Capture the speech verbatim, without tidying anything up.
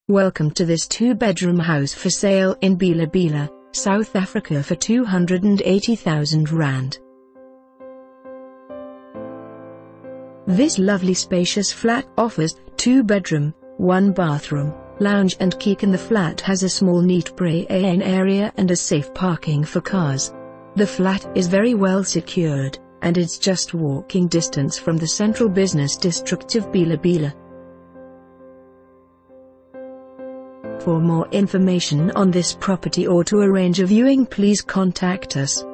Welcome to this two-bedroom house for sale in Bela-Bela, South Africa for two hundred eighty thousand rand. This lovely spacious flat offers two-bedroom, one-bathroom, lounge and kichen. The flat has a small neat play-in area and a safe parking for cars. The flat is very well secured, and it's just walking distance from the central business district of Bela-Bela. For more information on this property or to arrange a viewing, please contact us.